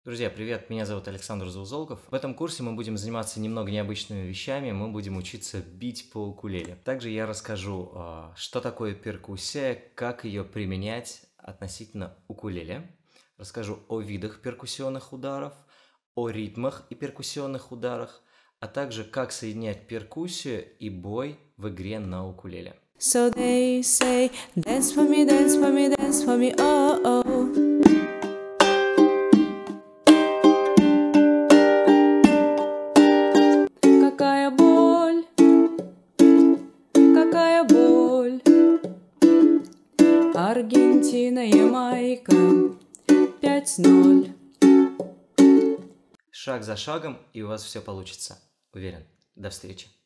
Друзья, привет! Меня зовут Александр Заузолков. В этом курсе мы будем заниматься немного необычными вещами, мы будем учиться бить по укулеле. Также я расскажу, что такое перкуссия, как ее применять относительно укулеле. Расскажу о видах перкуссионных ударов, о ритмах и перкуссионных ударах, а также как соединять перкуссию и бой в игре на укулеле. So they say, dance for me, dance for me, dance for me, oh, oh. Какая боль, какая боль. Аргентина, Ямайка, 5-0. Шаг за шагом, и у вас все получится. Уверен. До встречи.